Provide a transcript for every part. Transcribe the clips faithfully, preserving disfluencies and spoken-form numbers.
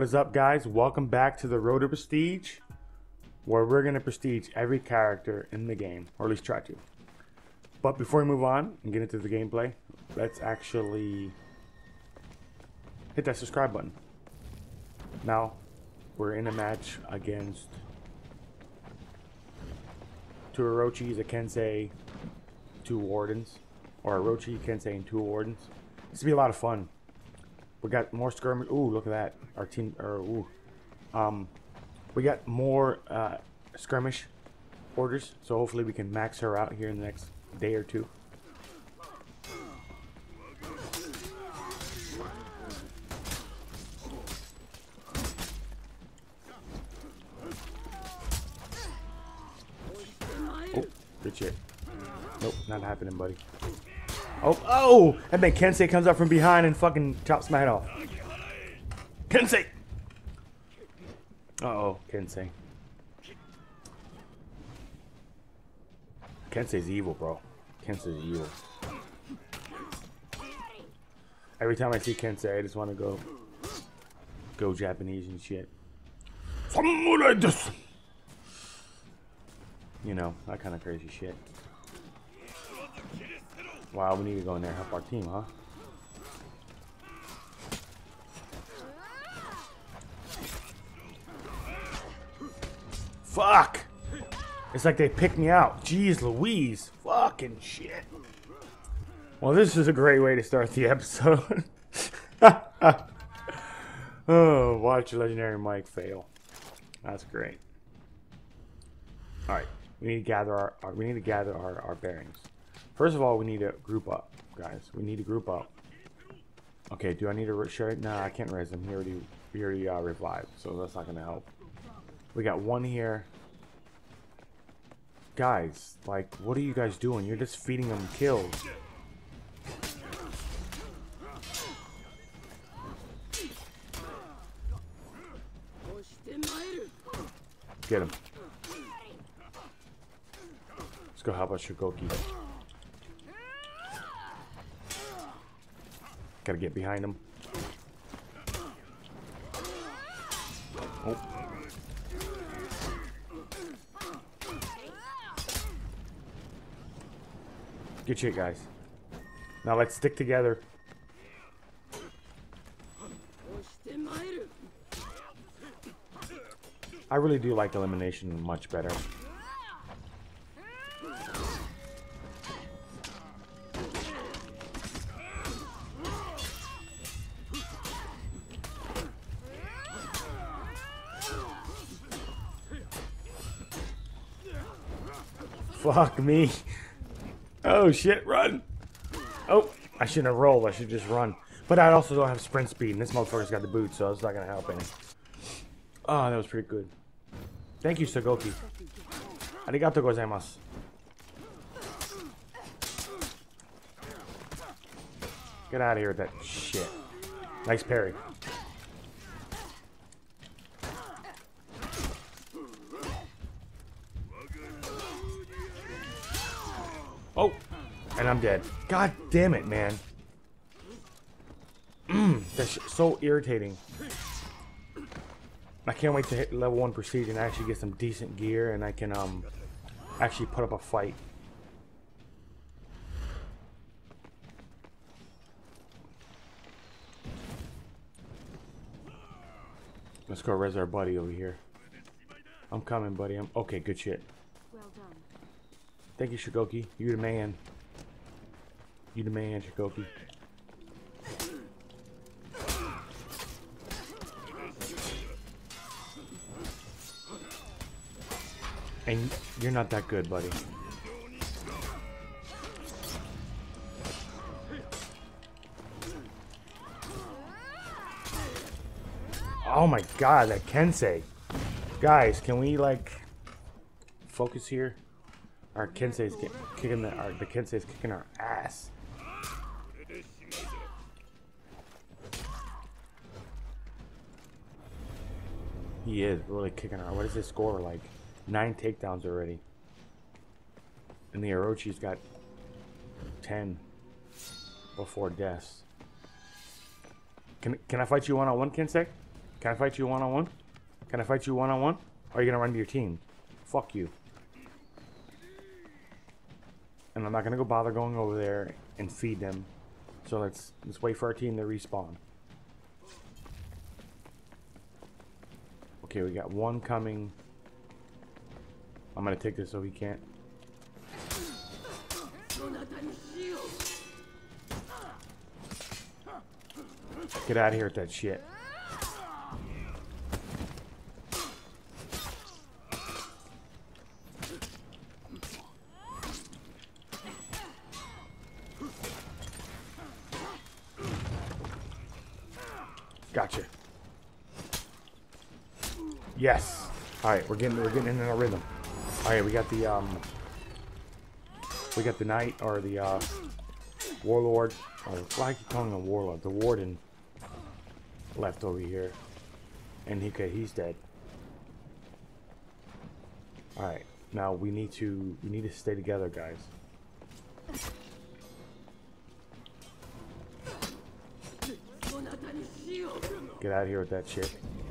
What is up, guys? Welcome back to the Road to Prestige, where we're going to prestige every character in the game, or at least try to. But before we move on and get into the gameplay, let's actually hit that subscribe button. Now, we're in a match against two Orochis, a Kensei, two Wardens, or Orochi, Kensei, and two Wardens. This will be a lot of fun. We got more skirmish. Ooh, look at that. Our team, or ooh, um, we got more uh, skirmish orders. So hopefully we can max her out here in the next day or two. Oh, good shit. Nope, not happening, buddy. Oh, oh! And then Kensei comes up from behind and fucking chops my head off. Kensei! Uh-oh, Kensei. Kensei's evil, bro. Kensei's evil. Every time I see Kensei, I just want to go... Go Japanese and shit. You know, that kind of crazy shit. Wow, we need to go in there and help our team, huh? Fuck! It's like they picked me out. Jeez Louise. Fucking shit. Well, this is a great way to start the episode. Oh, watch Legendary Mike fail. That's great. Alright. We need to gather our, our we need to gather our, our bearings. First of all, we need to group up, guys. We need to group up. Okay, do I need to share it? Nah, I can't raise him. He already, he already uh, revived, so that's not gonna help. We got one here. Guys, like, what are you guys doing? You're just feeding them kills. Get him. Let's go help out Shigoki. Gotta get behind him. Oh. Good shit, guys. Now let's stick together. I really do like elimination much better. Fuck me. Oh shit, run. Oh, I shouldn't have rolled. I should just run. But I also don't have sprint speed, and this motherfucker's got the boot, so it's not gonna help any. Oh, that was pretty good. Thank you, Shigoki. Arigato gozaimasu. Get out of here with that shit. Nice parry. Oh, and I'm dead. God damn it, man. Mmm, that's so irritating. I can't wait to hit level one prestige and actually get some decent gear, and I can um actually put up a fight. Let's go res our buddy over here. I'm coming, buddy. I'm okay. Good shit. Well done. Thank you, Shigoki. You the man. You the man, Shigoki. And you're not that good, buddy. Oh my god, that Kensei. Guys, can we like focus here? Our Kensei's kicking the our, the Kensei's kicking our ass. He is really kicking our. What is his score like? Nine takedowns already. And the Orochi's got ten before deaths. Can can I fight you one on one, Kensei? Can I fight you one-on-one? Can I fight you one-on-one? Or are you gonna run to your team? Fuck you. And I'm not gonna go bother going over there and feed them. So let's let's wait for our team to respawn. Okay, we got one coming. I'm gonna take this so he can't. Get out of here with that shit. Gotcha. Yes. All right, we're getting we're getting in a rhythm. All right, we got the um, we got the knight or the uh, warlord. Or why I keep calling him a warlord? The warden left over here, and he okay, he's dead. All right, now we need to we need to stay together, guys. Get out of here with that shit.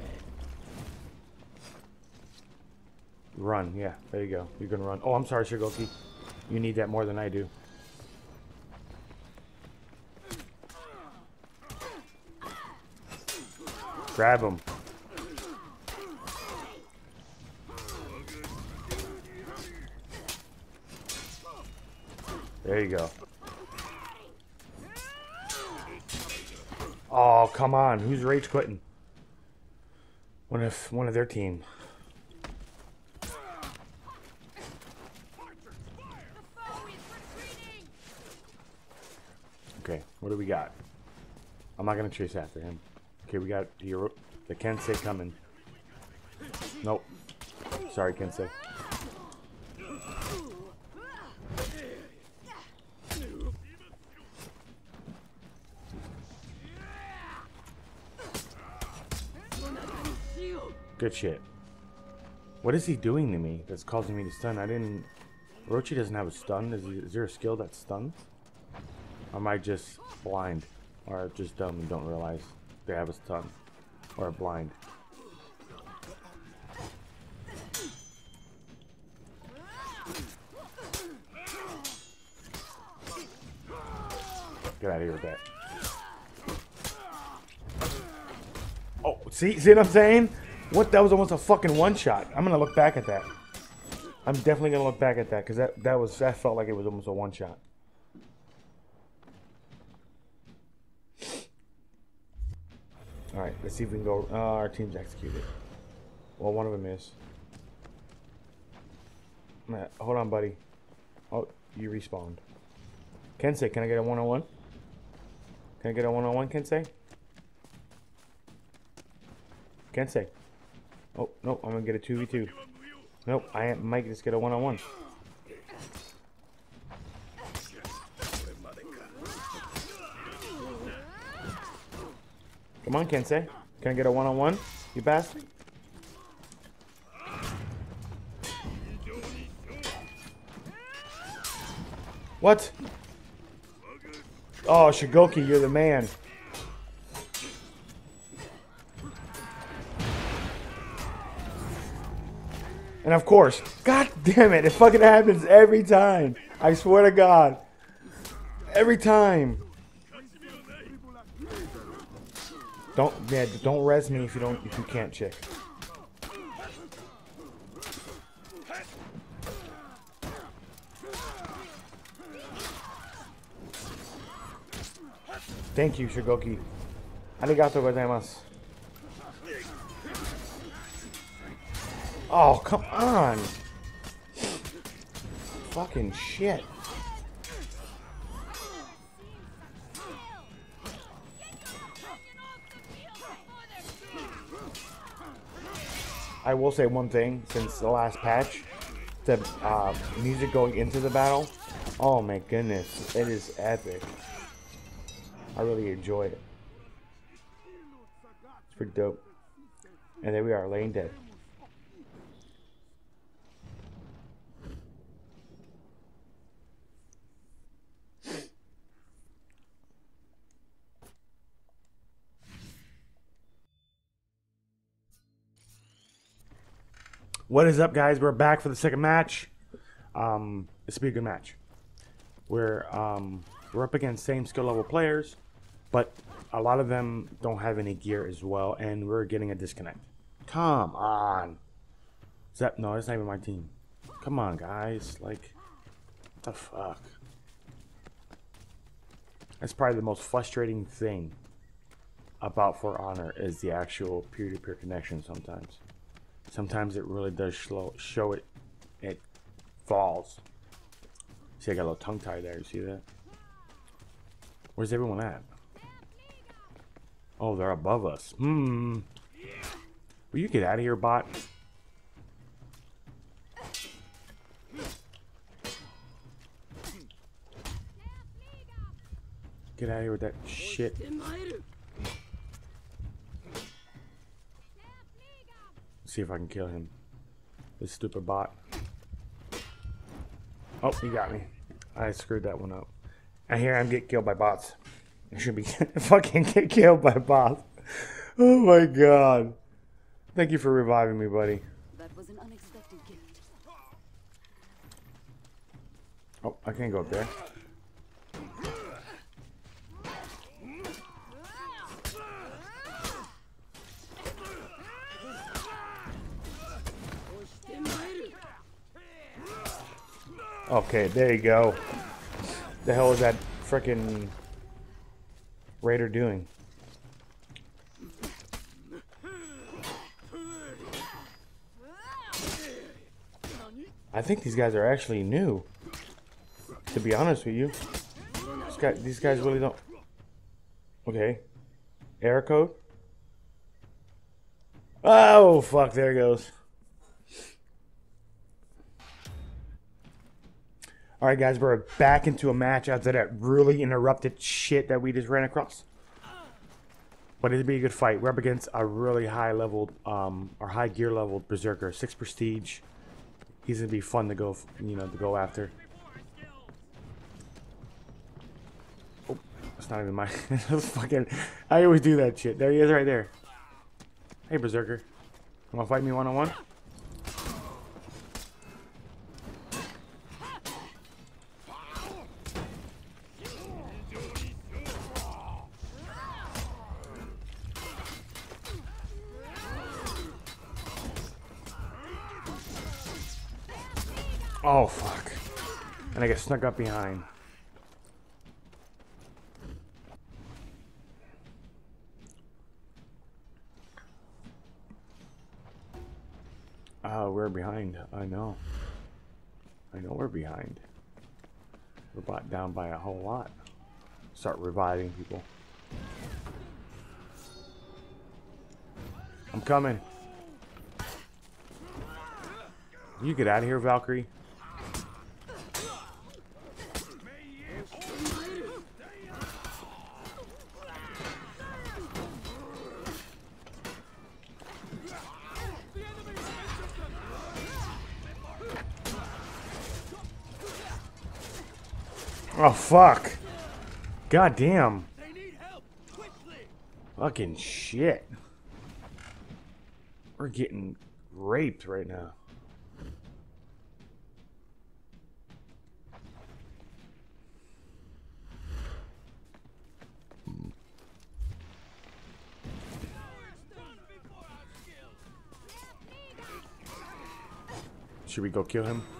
Run, yeah, there you go. You're gonna run. Oh, I'm sorry, Shigoki. You need that more than I do. Grab him. There you go. Oh, come on. Who's rage quitting? One of one of their team. Okay, what do we got? I'm not gonna chase after him. Okay, we got the, the Kensei coming. Nope. Sorry, Kensei. Good shit. What is he doing to me that's causing me to stun? I didn't... Orochi doesn't have a stun. Is, he, is there a skill that stuns? Or am I just blind? Or just dumb and don't realize they have a stun? Or blind? Get out of here with that. Oh, see? See what I'm saying? What? That was almost a fucking one shot. I'm gonna look back at that. I'm definitely gonna look back at that because that that was that felt like it was almost a one shot. All right, let's see if we can go. Uh, our team's executed. Well, one of them is. Matt, hold on, buddy. Oh, you respawned. Kensei, can I get a one on one? Can I get a one on one, Kensei? Kensei. Oh, no, I'm gonna get a two v two. Nope, I might just get a one on one. Come on, Kensei. Can I get a one on one? You bastard. What? Oh, Shigoki, you're the man. And of course, god damn it, it fucking happens every time. I swear to God. Every time. Don't, yeah, don't res me if you don't, if you can't, chick. Thank you, Shigoki. Arigatou gozaimasu. Oh, come on. Fucking shit. I will say one thing, since the last patch, the uh, music going into the battle, oh my goodness, it is epic. I really enjoy it. It's pretty dope. And there we are, laying dead. What is up, guys? We're back for the second match. Um, this will be a good match. We're um, we're up against same skill level players, but a lot of them don't have any gear as well, and we're getting a disconnect. Come on. Is that no? That's not even my team. Come on, guys. Like, what the fuck? That's probably the most frustrating thing about For Honor is the actual peer-to-peer connection. Sometimes, sometimes it really does slow, show it. It falls. See, I got a little tongue tie there. You see that? Where's everyone at? Oh, they're above us. Hmm. Will you get out of here, bot? Get out of here with that shit. See if I can kill him. This stupid bot. Oh, he got me. I screwed that one up. And here I'm getting killed by bots. I should be fucking get killed by bots. Oh my god. Thank you for reviving me, buddy. That was an unexpected gift. Oh, I can't go up there. Okay, there you go. The hell is that frickin' raider doing? I think these guys are actually new. To be honest with you, these guys, these guys really don't. Okay, error code. Oh fuck! There it goes. Alright guys, we're back into a match after that really interrupted shit that we just ran across. But it'd be a good fight. We're up against a really high level, um, or high gear level berserker, six prestige. He's gonna be fun to go, you know, to go after. Oh, that's not even my fucking. I always do that shit. There he is, right there. Hey berserker, you wanna fight me one on one? Oh, fuck. And I get snuck up behind. Uh, we're behind. I know. I know we're behind. We're brought down by a whole lot. Start reviving people. I'm coming. You get out of here, Valkyrie. Oh fuck! God damn! Fucking shit! We're getting raped right now. Should we go kill him?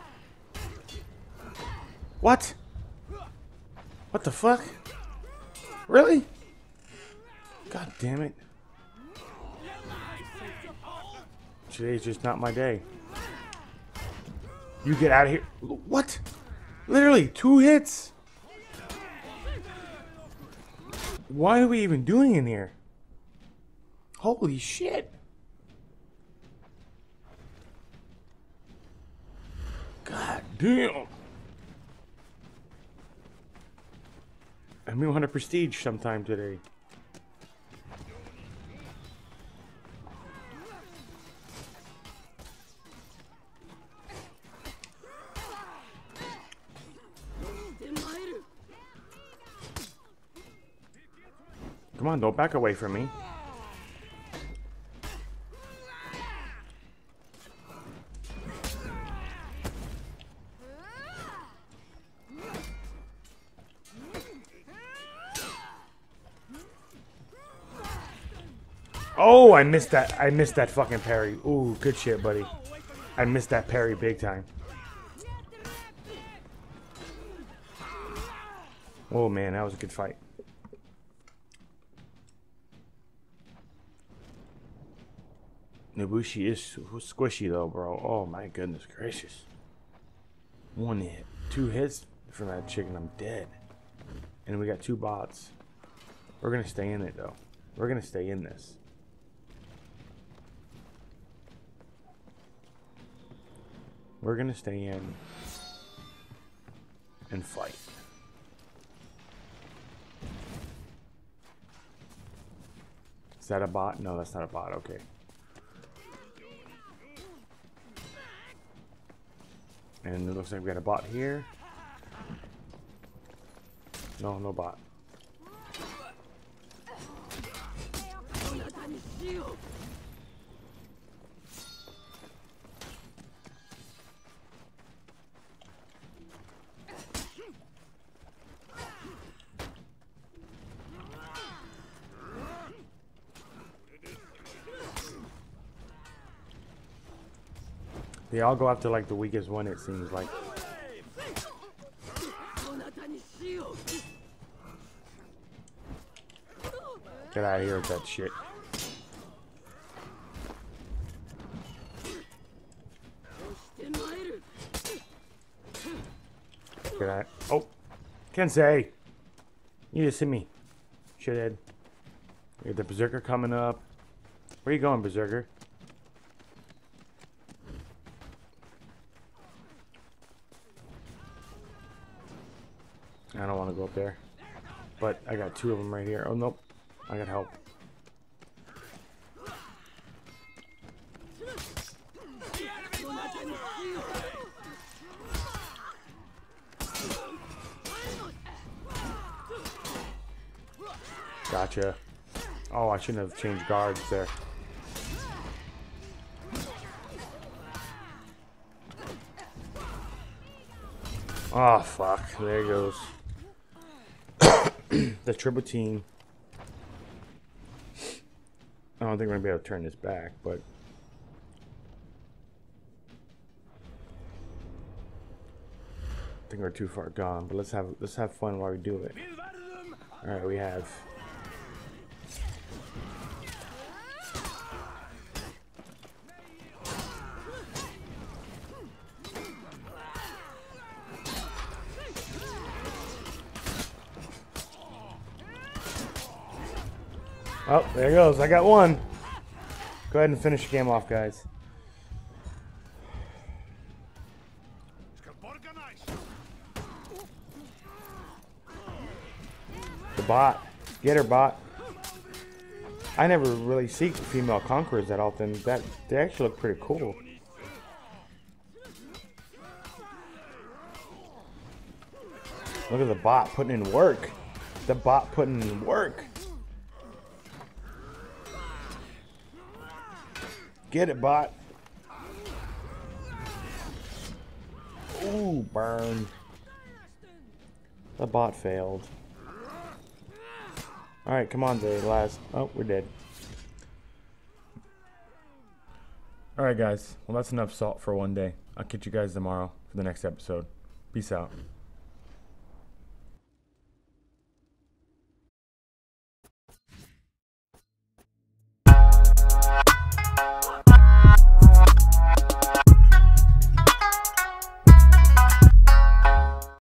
What? What the fuck? Really? God damn it. Today's just not my day. You get out of here. What? Literally, two hits. What are we even doing in here? Holy shit. God damn. I'm one hundred prestige sometime today. Come on, don't back away from me. Oh, I missed that. I missed that fucking parry. Ooh, good shit, buddy. I missed that parry big time. Oh man, that was a good fight. Nobushi is squishy though, bro. Oh my goodness gracious. One hit, two hits from that chicken, I'm dead. And we got two bots. We're gonna stay in it though. We're gonna stay in this. We're gonna stay in and fight. Is that a bot? No, that's not a bot. Okay. And it looks like we got a bot here. No, no bot. They all go after like the weakest one, it seems like. Get out of here with that shit. Get out. Oh, Kensei, you just hit me, shithead. We got the Berserker coming up. Where you going, Berserker? I don't want to go up there, but I got two of them right here. Oh nope, I got help. Gotcha. Oh, I shouldn't have changed guards there. Oh fuck, there he goes. The triple team. I don't think we're gonna be able to turn this back, but I think we're too far gone. But let's have let's have fun while we do it. All right, we have. Oh, there goes. I got one. Go ahead and finish the game off, guys. The bot. Get her, bot. I never really see female conquerors that often. That they actually look pretty cool. Look at the bot putting in work. The bot putting in work. Get it, bot. Ooh, burn. The bot failed. Alright, come on, the last. Oh, we're dead. Alright, guys. Well, that's enough salt for one day. I'll catch you guys tomorrow for the next episode. Peace out.